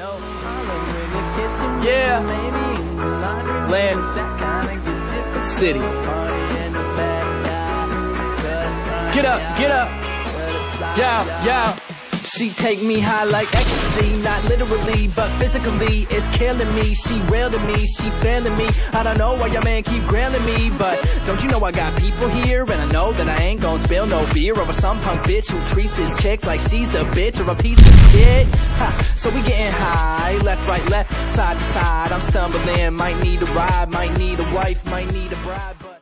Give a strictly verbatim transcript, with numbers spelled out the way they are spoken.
No. Yeah. Land. City. Get up, get up. Yo, yo. She take me high like ecstasy, not literally, but physically, it's killing me. She real to me, she feeling me. I don't know why your man keep grailing me, but don't you know I got people here, and I know that I ain't gon' spill no beer over some punk bitch who treats his chicks like she's the bitch or a piece of shit. Ha, so we getting high, left, right, left, side to side. I'm stumbling, might need a ride, might need a wife, might need a bride, but